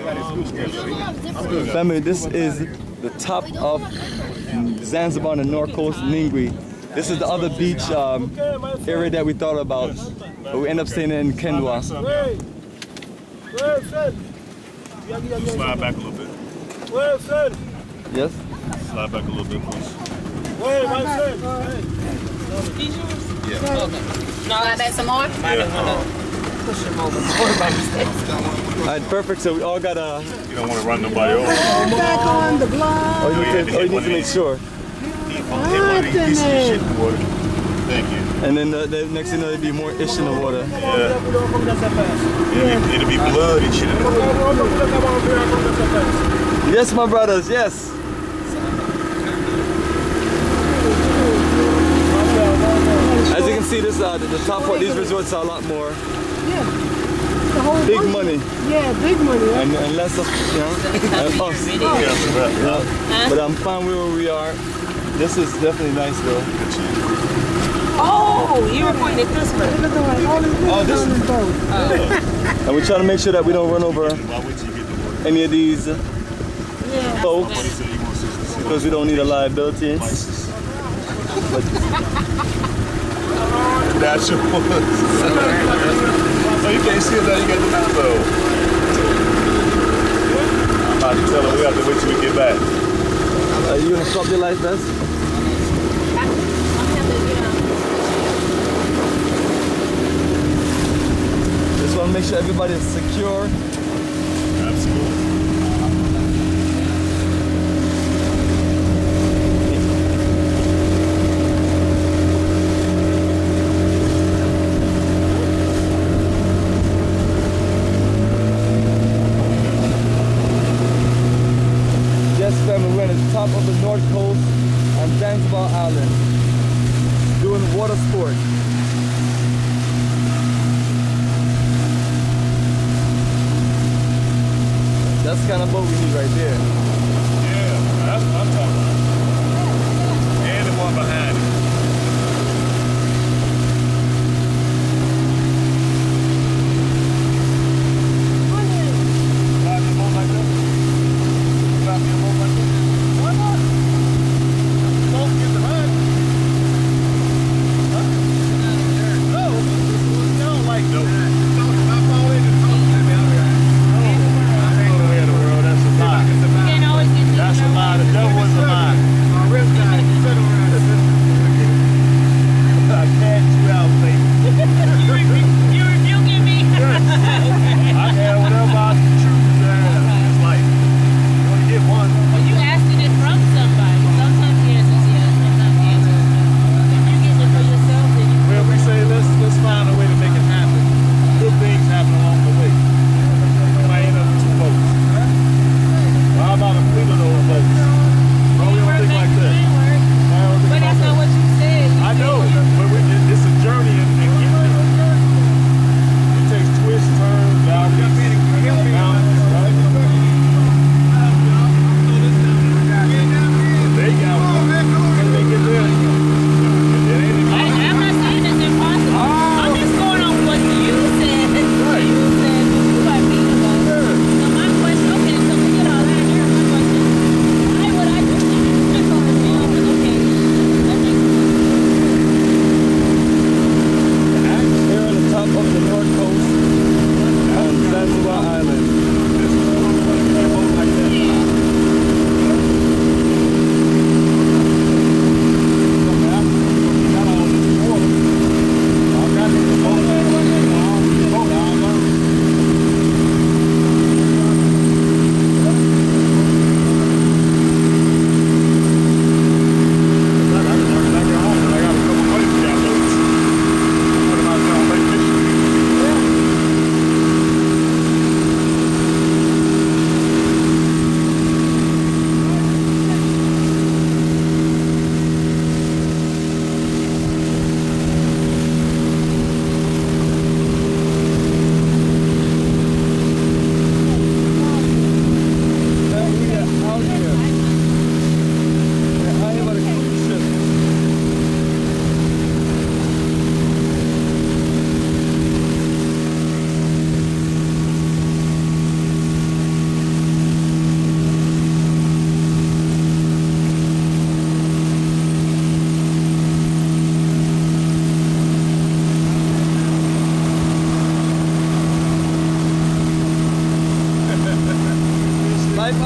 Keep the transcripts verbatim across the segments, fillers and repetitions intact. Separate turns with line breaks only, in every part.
Family, this is the top of Zanzibar on the north coast, Ningui. This is the other beach um, area that we thought about, but we end up staying in Kendwa.
Slide back a little bit.
Yes?
Slide back a little bit, please.
Yeah. Slide back some more?
Yeah.
Push him over. All
right, perfect. So we all got a.
You don't want to run nobody over.
Back on the block.
Oh, you need to, oh, you need to make sure.
Thank you.
And then the, the next thing, there'll be more ish in the water.
Yeah. It'll, it'll be blood and shit in the water.
Yes, my brothers. Yes. As you can see, this uh, the top part, these resorts are a lot more.
Yeah. The whole
big
bunch.
money.
Yeah, big money. Right?
And, and less of, you know, and us. Yeah. But I'm fine with where we are. This is definitely nice though.
Oh, you were pointing at this way.
Oh, this is boat. Oh. And we're trying to make sure that we don't run over any of these yeah. folks because we don't need a liability.
Natural ones. So you can't see it now, you got the elbow. I'm about to tell her we have to wait till we get back.
Are you gonna stop your life vest? Just want to make sure everybody is secure.
Absolutely.
We're at the top of the north coast on Zanzibar Island doing water sport. That's the kind of boat we need right there.
Yeah, that's what I'm talking about. And the one behind it.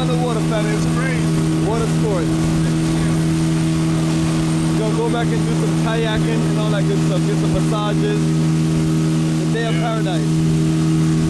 underwater, family.
It's crazy.
Water sports. We're gonna go back and do some kayaking and all that good stuff. Get some massages. It's a day of paradise.